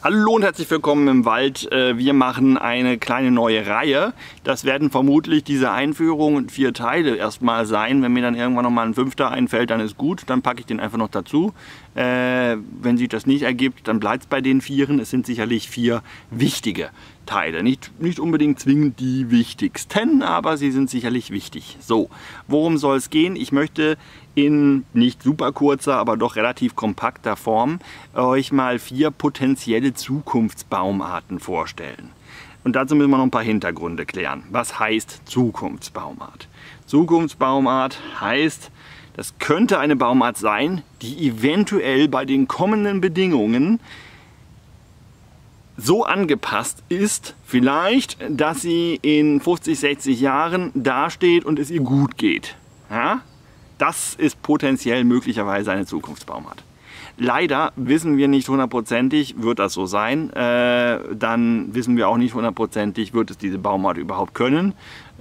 Hallo und herzlich willkommen im Wald. Wir machen eine kleine neue Reihe. Das werden vermutlich diese Einführung in 4 Teile erstmal sein. Wenn mir dann irgendwann nochmal ein 5. einfällt, dann ist gut. Dann packe ich den einfach noch dazu. Wenn sich das nicht ergibt, dann bleibt es bei den 4. Es sind sicherlich 4 wichtige Teile. Nicht unbedingt zwingend die wichtigsten, aber sie sind sicherlich wichtig. So, worum soll es gehen? Ich möchte in nicht super kurzer, aber doch relativ kompakter Form euch mal 4 potenzielle Zukunftsbaumarten vorstellen. Und dazu müssen wir noch ein paar Hintergründe klären. Was heißt Zukunftsbaumart? Zukunftsbaumart heißt, das könnte eine Baumart sein, die eventuell bei den kommenden Bedingungen so angepasst ist, vielleicht, dass sie in 50, 60 Jahren dasteht und es ihr gut geht. Ja? Das ist potenziell möglicherweise eine Zukunftsbaumart. Leider wissen wir nicht hundertprozentig, wird das so sein. Dann wissen wir auch nicht hundertprozentig, wird es diese Baumart überhaupt können.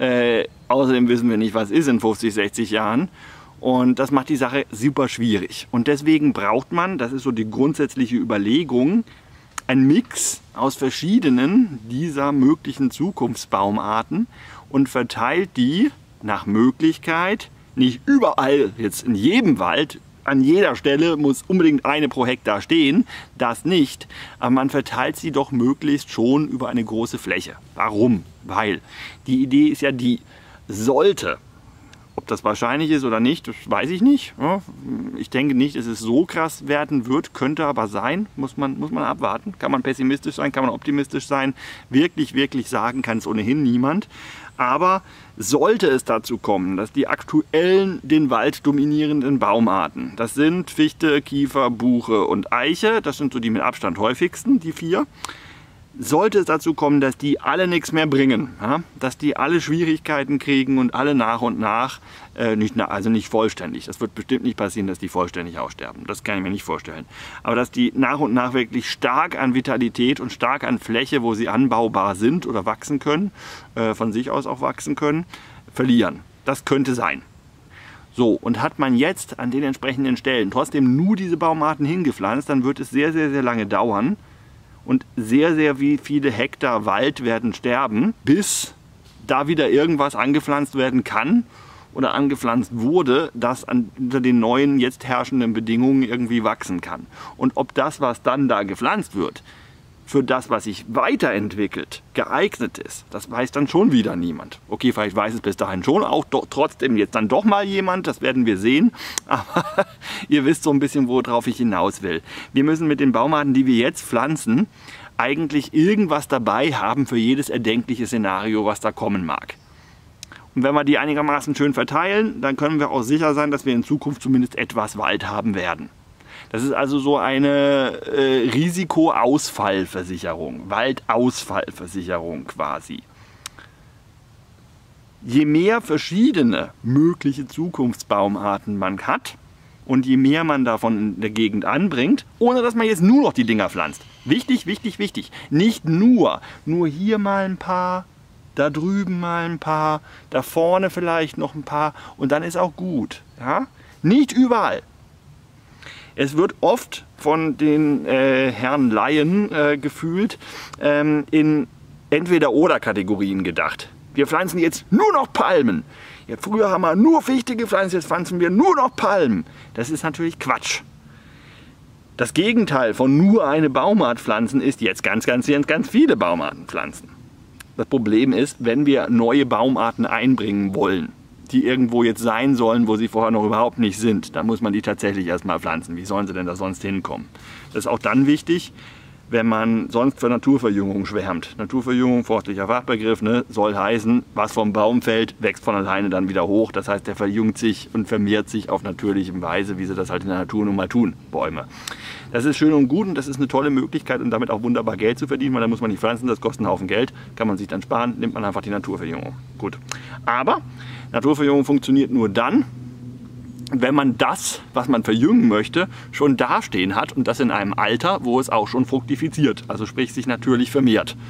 Außerdem wissen wir nicht, was ist in 50, 60 Jahren. Und das macht die Sache super schwierig. Und deswegen braucht man, das ist so die grundsätzliche Überlegung, ein Mix aus verschiedenen dieser möglichen Zukunftsbaumarten und verteilt die nach Möglichkeit, nicht überall, jetzt in jedem Wald, an jeder Stelle muss unbedingt eine pro Hektar stehen, das nicht, aber man verteilt sie doch möglichst schon über eine große Fläche. Warum? Weil die Idee ist ja die, sollte, ob das wahrscheinlich ist oder nicht, das weiß ich nicht. Ich denke nicht, dass es so krass werden wird, könnte aber sein, muss man abwarten. Kann man pessimistisch sein, kann man optimistisch sein. Wirklich sagen kann es ohnehin niemand. Aber sollte es dazu kommen, dass die aktuellen den Wald dominierenden Baumarten, das sind Fichte, Kiefer, Buche und Eiche, das sind so die mit Abstand häufigsten, die 4, sollte es dazu kommen, dass die alle nichts mehr bringen, ja? Dass die alle Schwierigkeiten kriegen und alle nach und nach, also nicht vollständig, das wird bestimmt nicht passieren, dass die vollständig aussterben, das kann ich mir nicht vorstellen, aber dass die nach und nach wirklich stark an Vitalität und stark an Fläche, wo sie anbaubar sind oder wachsen können, von sich aus auch wachsen können, verlieren. Das könnte sein. So, und hat man jetzt an den entsprechenden Stellen trotzdem nur diese Baumarten hingepflanzt, dann wird es sehr lange dauern, und sehr viele Hektar Wald werden sterben, bis da wieder irgendwas angepflanzt werden kann oder angepflanzt wurde, das unter den neuen, jetzt herrschenden Bedingungen irgendwie wachsen kann. Und ob das, was dann da gepflanzt wird, für das, was sich weiterentwickelt, geeignet ist, das weiß dann schon wieder niemand. Okay, vielleicht weiß es bis dahin schon, auch trotzdem jetzt dann doch mal jemand, das werden wir sehen. Aber ihr wisst so ein bisschen, worauf ich hinaus will. Wir müssen mit den Baumarten, die wir jetzt pflanzen, eigentlich irgendwas dabei haben für jedes erdenkliche Szenario, was da kommen mag. Und wenn wir die einigermaßen schön verteilen, dann können wir auch sicher sein, dass wir in Zukunft zumindest etwas Wald haben werden. Das ist also so eine Risikoausfallversicherung, Waldausfallversicherung quasi. Je mehr verschiedene mögliche Zukunftsbaumarten man hat und je mehr man davon in der Gegend anbringt, ohne dass man jetzt nur noch die Dinger pflanzt. Wichtig, nicht nur hier mal ein paar, da drüben mal ein paar, da vorne vielleicht noch ein paar und dann ist auch gut. Ja? Nicht überall. Es wird oft von den Herren Laien gefühlt in Entweder-oder-Kategorien gedacht. Wir pflanzen jetzt nur noch Palmen. Ja, früher haben wir nur Fichte gepflanzt, jetzt pflanzen wir nur noch Palmen. Das ist natürlich Quatsch. Das Gegenteil von nur eine Baumart pflanzen ist jetzt ganz viele Baumarten pflanzen. Das Problem ist, wenn wir neue Baumarten einbringen wollen, die irgendwo jetzt sein sollen, wo sie vorher noch überhaupt nicht sind, dann muss man die tatsächlich erstmal pflanzen. Wie sollen sie denn da sonst hinkommen? Das ist auch dann wichtig, wenn man sonst für Naturverjüngung schwärmt. Naturverjüngung, forstlicher Fachbegriff, ne, soll heißen, was vom Baum fällt, wächst von alleine dann wieder hoch. Das heißt, der verjüngt sich und vermehrt sich auf natürliche Weise, wie sie das halt in der Natur nun mal tun, Bäume. Das ist schön und gut und das ist eine tolle Möglichkeit und damit auch wunderbar Geld zu verdienen, weil da muss man nicht pflanzen, das kostet einen Haufen Geld, kann man sich dann sparen, nimmt man einfach die Naturverjüngung. Gut. Aber Naturverjüngung funktioniert nur dann, wenn man das, was man verjüngen möchte, schon dastehen hat und das in einem Alter, wo es auch schon fruktifiziert, also sprich sich natürlich vermehrt.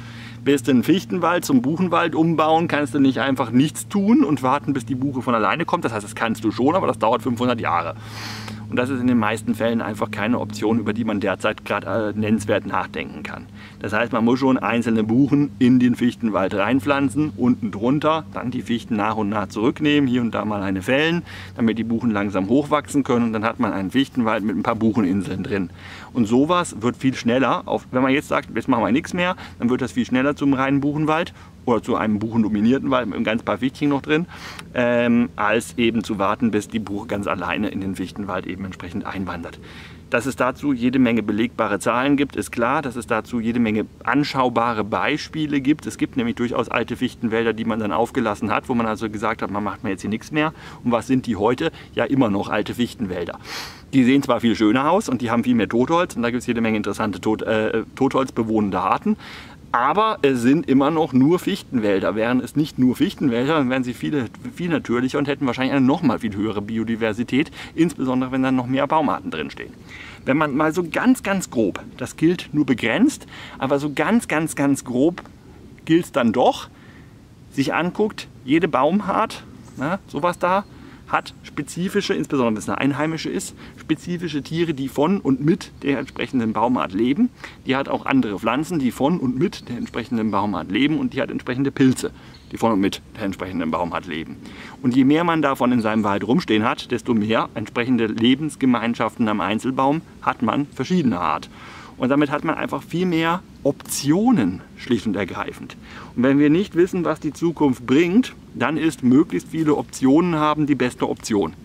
Willst du einen Fichtenwald zum Buchenwald umbauen, kannst du nicht einfach nichts tun und warten, bis die Buche von alleine kommt. Das heißt, das kannst du schon, aber das dauert 500 Jahre. Und das ist in den meisten Fällen einfach keine Option, über die man derzeit gerade nennenswert nachdenken kann. Das heißt, man muss schon einzelne Buchen in den Fichtenwald reinpflanzen, unten drunter, dann die Fichten nach und nach zurücknehmen, hier und da mal eine fällen, damit die Buchen langsam hochwachsen können und dann hat man einen Fichtenwald mit ein paar Bucheninseln drin. Und sowas wird viel schneller, wenn man jetzt sagt, jetzt machen wir nichts mehr, dann wird das viel schneller zum reinen Buchenwald oder zu einem buchendominierten Wald mit ein ganz paar Fichtchen noch drin, als eben zu warten, bis die Buche ganz alleine in den Fichtenwald eben entsprechend einwandert. Dass es dazu jede Menge belegbare Zahlen gibt, ist klar. Dass es dazu jede Menge anschaubare Beispiele gibt. Es gibt nämlich durchaus alte Fichtenwälder, die man dann aufgelassen hat, wo man also gesagt hat, man macht mir jetzt hier nichts mehr. Und was sind die heute? Ja, immer noch alte Fichtenwälder. Die sehen zwar viel schöner aus und die haben viel mehr Totholz und da gibt es jede Menge interessante totholzbewohnende Arten. Aber es sind immer noch nur Fichtenwälder. Wären es nicht nur Fichtenwälder, dann wären sie viel natürlicher und hätten wahrscheinlich eine noch mal viel höhere Biodiversität, insbesondere wenn dann noch mehr Baumarten drinstehen. Wenn man mal so ganz grob, das gilt nur begrenzt, aber so ganz grob gilt es dann doch, sich anguckt, jede Baumart, sowas da, hat spezifische, insbesondere wenn es eine einheimische ist, spezifische Tiere, die von und mit der entsprechenden Baumart leben. Die hat auch andere Pflanzen, die von und mit der entsprechenden Baumart leben und die hat entsprechende Pilze, die von und mit der entsprechenden Baumart leben. Und je mehr man davon in seinem Wald rumstehen hat, desto mehr entsprechende Lebensgemeinschaften am Einzelbaum hat man verschiedener Art. Und damit hat man einfach viel mehr Optionen, schlicht und ergreifend. Und wenn wir nicht wissen, was die Zukunft bringt, dann ist möglichst viele Optionen haben die beste Option.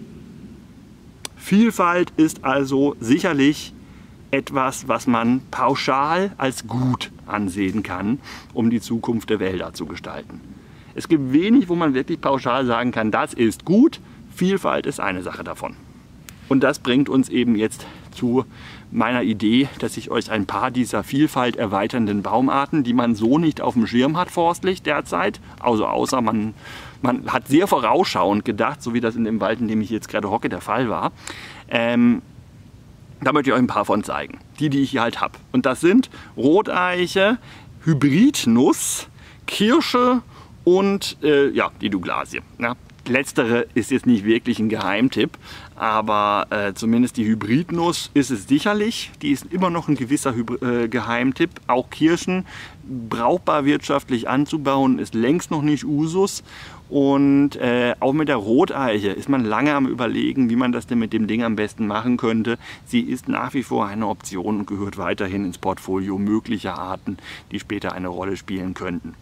Vielfalt ist also sicherlich etwas, was man pauschal als gut ansehen kann, um die Zukunft der Wälder zu gestalten. Es gibt wenig, wo man wirklich pauschal sagen kann, das ist gut. Vielfalt ist eine Sache davon. Und das bringt uns eben jetzt zu meiner Idee, dass ich euch ein paar dieser Vielfalt erweiternden Baumarten, die man so nicht auf dem Schirm hat forstlich derzeit, also außer man hat sehr vorausschauend gedacht, so wie das in dem Wald, in dem ich jetzt gerade hocke, der Fall war, da möchte ich euch ein paar von zeigen, die ich hier halt habe. Und das sind Roteiche, Hybridnuss, Kirsche und die Douglasie. Ja. Letztere ist jetzt nicht wirklich ein Geheimtipp, aber zumindest die Hybridnuss ist es sicherlich. Die ist immer noch ein gewisser Geheimtipp. Auch Kirschen, brauchbar wirtschaftlich anzubauen, ist längst noch nicht Usus. Und auch mit der Roteiche ist man lange am Überlegen, wie man das denn mit dem Ding am besten machen könnte. Sie ist nach wie vor eine Option und gehört weiterhin ins Portfolio möglicher Arten, die später eine Rolle spielen könnten.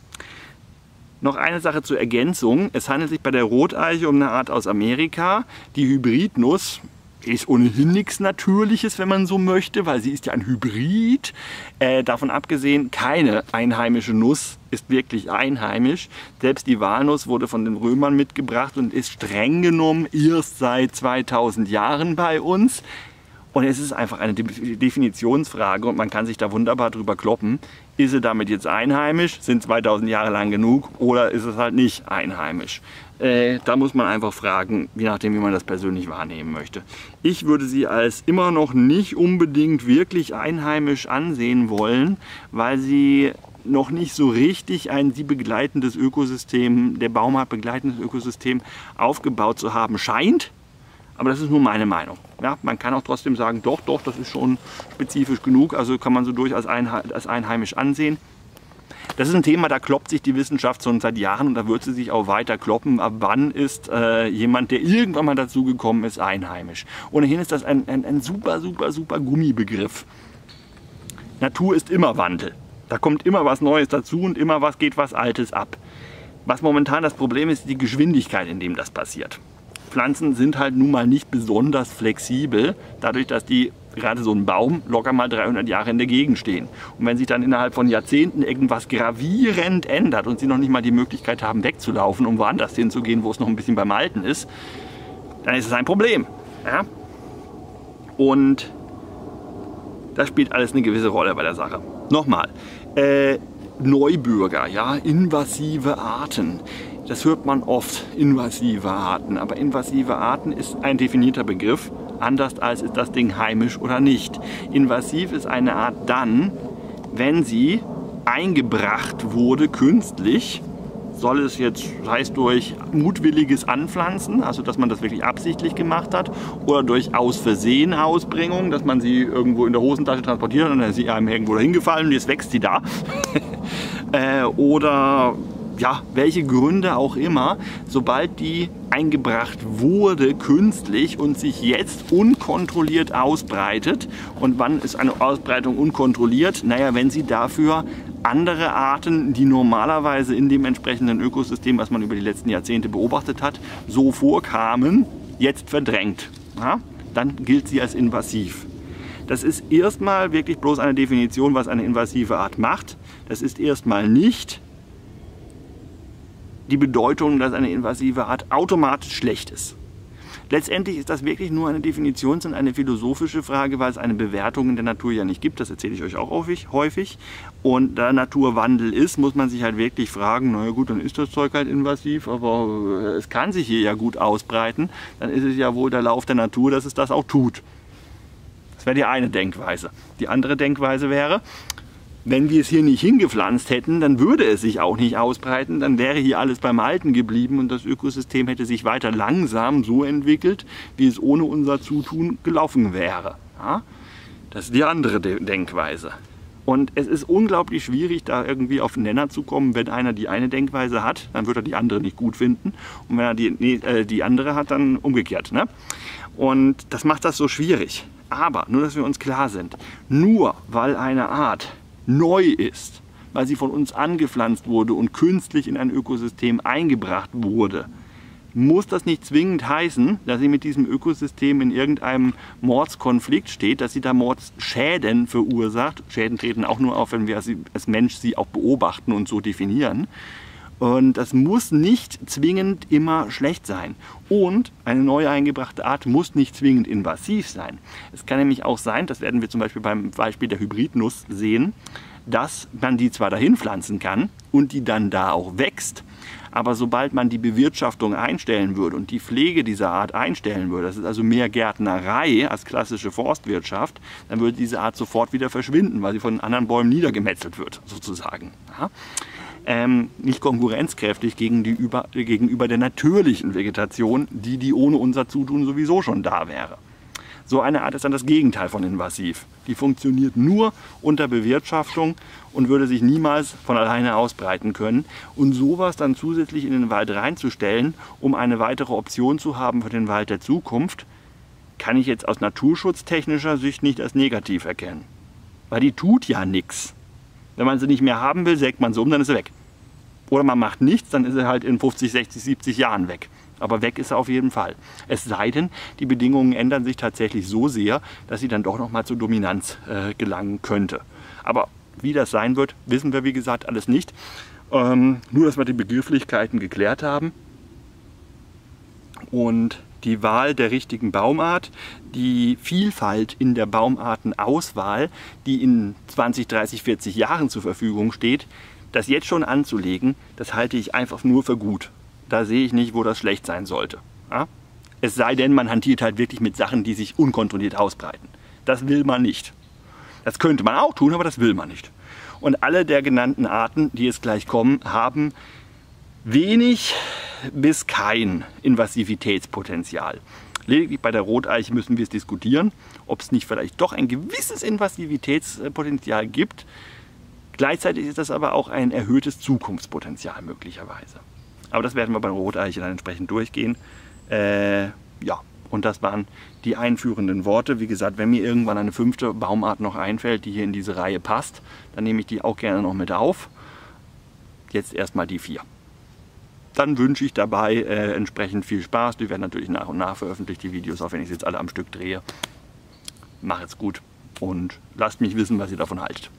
Noch eine Sache zur Ergänzung. Es handelt sich bei der Roteiche um eine Art aus Amerika. Die Hybridnuss ist ohnehin nichts Natürliches, wenn man so möchte, weil sie ist ja ein Hybrid. Davon abgesehen, keine einheimische Nuss ist wirklich einheimisch. Selbst die Walnuss wurde von den Römern mitgebracht und ist streng genommen erst seit 2000 Jahren bei uns. Und es ist einfach eine Definitionsfrage und man kann sich da wunderbar drüber kloppen. Ist sie damit jetzt einheimisch, sind 2000 Jahre lang genug, oder ist es halt nicht einheimisch? Da muss man einfach fragen, je nachdem, wie man das persönlich wahrnehmen möchte. Ich würde sie als immer noch nicht unbedingt wirklich einheimisch ansehen wollen, weil sie noch nicht so richtig ein sie begleitendes Ökosystem, der Baumart begleitendes Ökosystem aufgebaut zu haben scheint. Aber das ist nur meine Meinung. Ja, man kann auch trotzdem sagen, doch, das ist schon spezifisch genug, also kann man so durchaus als einheimisch ansehen. Das ist ein Thema, da kloppt sich die Wissenschaft schon seit Jahren und da wird sie sich auch weiter kloppen. Ab wann ist jemand, der irgendwann mal dazugekommen ist, einheimisch? Ohnehin ist das ein super Gummibegriff. Natur ist immer Wandel. Da kommt immer was Neues dazu und immer geht was Altes ab. Was momentan das Problem ist, die Geschwindigkeit, in dem das passiert. Pflanzen sind halt nun mal nicht besonders flexibel, dadurch, dass die, gerade so ein Baum, locker mal 300 Jahre in der Gegend stehen. Und wenn sich dann innerhalb von Jahrzehnten irgendwas gravierend ändert und sie noch nicht mal die Möglichkeit haben, wegzulaufen, um woanders hinzugehen, wo es noch ein bisschen beim Alten ist, dann ist es ein Problem. Ja? Und das spielt alles eine gewisse Rolle bei der Sache. Nochmal, Neubürger, ja, invasive Arten. Das hört man oft, invasive Arten. Aber invasive Arten ist ein definierter Begriff, anders als ist das Ding heimisch oder nicht. Invasiv ist eine Art dann, wenn sie eingebracht wurde künstlich, soll es jetzt, sei es durch mutwilliges Anpflanzen, also dass man das wirklich absichtlich gemacht hat, oder durch aus Versehen Ausbringung, dass man sie irgendwo in der Hosentasche transportiert hat und dann ist sie einem irgendwo dahin gefallen und jetzt wächst sie da. Oder ja, welche Gründe auch immer, sobald die eingebracht wurde künstlich und sich jetzt unkontrolliert ausbreitet. Und wann ist eine Ausbreitung unkontrolliert? Naja, wenn sie dafür andere Arten, die normalerweise in dem entsprechenden Ökosystem, was man über die letzten Jahrzehnte beobachtet hat, so vorkamen, jetzt verdrängt. Ja? Dann gilt sie als invasiv. Das ist erstmal wirklich bloß eine Definition, was eine invasive Art macht. Das ist erstmal nicht die Bedeutung, dass eine invasive Art automatisch schlecht ist. Letztendlich ist das wirklich nur eine Definitions- und eine philosophische Frage, weil es eine Bewertung in der Natur ja nicht gibt. Das erzähle ich euch auch häufig. Und da Naturwandel ist, muss man sich halt wirklich fragen, naja gut, dann ist das Zeug halt invasiv, aber es kann sich hier ja gut ausbreiten. Dann ist es ja wohl der Lauf der Natur, dass es das auch tut. Das wäre die eine Denkweise. Die andere Denkweise wäre, wenn wir es hier nicht hingepflanzt hätten, dann würde es sich auch nicht ausbreiten, dann wäre hier alles beim Alten geblieben und das Ökosystem hätte sich weiter langsam so entwickelt, wie es ohne unser Zutun gelaufen wäre. Ja? Das ist die andere Denkweise. Und es ist unglaublich schwierig, da irgendwie auf den Nenner zu kommen. Wenn einer die eine Denkweise hat, dann wird er die andere nicht gut finden. Und wenn er die andere hat, dann umgekehrt. Ne? Und das macht das so schwierig. Aber, nur dass wir uns klar sind, nur weil eine Art neu ist, weil sie von uns angepflanzt wurde und künstlich in ein Ökosystem eingebracht wurde, muss das nicht zwingend heißen, dass sie mit diesem Ökosystem in irgendeinem Mordskonflikt steht, dass sie da Mordsschäden verursacht. Schäden treten auch nur auf, wenn wir als Mensch sie auch beobachten und so definieren. Und das muss nicht zwingend immer schlecht sein. Und eine neu eingebrachte Art muss nicht zwingend invasiv sein. Es kann nämlich auch sein, das werden wir zum Beispiel beim Beispiel der Hybridnuss sehen, dass man die zwar dahin pflanzen kann und die dann da auch wächst, aber sobald man die Bewirtschaftung einstellen würde und die Pflege dieser Art einstellen würde, das ist also mehr Gärtnerei als klassische Forstwirtschaft, dann würde diese Art sofort wieder verschwinden, weil sie von anderen Bäumen niedergemetzelt wird, sozusagen. Ja? Nicht konkurrenzkräftig gegenüber der natürlichen Vegetation, die ohne unser Zutun sowieso schon da wäre. So eine Art ist dann das Gegenteil von invasiv. Die funktioniert nur unter Bewirtschaftung und würde sich niemals von alleine ausbreiten können. Und sowas dann zusätzlich in den Wald reinzustellen, um eine weitere Option zu haben für den Wald der Zukunft, kann ich jetzt aus naturschutztechnischer Sicht nicht als negativ erkennen. Weil die tut ja nichts. Wenn man sie nicht mehr haben will, sägt man sie um, dann ist sie weg. Oder man macht nichts, dann ist sie halt in 50, 60, 70 Jahren weg. Aber weg ist er auf jeden Fall. Es sei denn, die Bedingungen ändern sich tatsächlich so sehr, dass sie dann doch noch mal zur Dominanz gelangen könnte. Aber wie das sein wird, wissen wir wie gesagt alles nicht. Nur, dass wir die Begrifflichkeiten geklärt haben. Und die Wahl der richtigen Baumart, die Vielfalt in der Baumartenauswahl, die in 20, 30, 40 Jahren zur Verfügung steht, das jetzt schon anzulegen, das halte ich einfach nur für gut. Da sehe ich nicht, wo das schlecht sein sollte. Ja? Es sei denn, man hantiert halt wirklich mit Sachen, die sich unkontrolliert ausbreiten. Das will man nicht. Das könnte man auch tun, aber das will man nicht. Und alle der genannten Arten, die jetzt gleich kommen, haben wenig bis kein Invasivitätspotenzial. Lediglich bei der Roteiche müssen wir es diskutieren, ob es nicht vielleicht doch ein gewisses Invasivitätspotenzial gibt. Gleichzeitig ist das aber auch ein erhöhtes Zukunftspotenzial möglicherweise. Aber das werden wir bei der Roteiche dann entsprechend durchgehen. Ja, und das waren die einführenden Worte. Wie gesagt, wenn mir irgendwann eine 5. Baumart noch einfällt, die hier in diese Reihe passt, dann nehme ich die auch gerne noch mit auf. Jetzt erstmal die 4. Dann wünsche ich dabei entsprechend viel Spaß. Die werden natürlich nach und nach veröffentlicht, die Videos, auch wenn ich sie jetzt alle am Stück drehe. Macht's gut und lasst mich wissen, was ihr davon haltet.